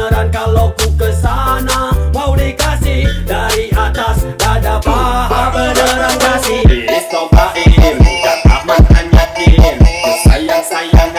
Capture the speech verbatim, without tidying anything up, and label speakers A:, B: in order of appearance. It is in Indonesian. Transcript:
A: beneran kalau ku kesana. Mau dikasih dari atas dada paha, beneran kasih.
B: Istopain, bukan aman hanya in. Sayang-sayang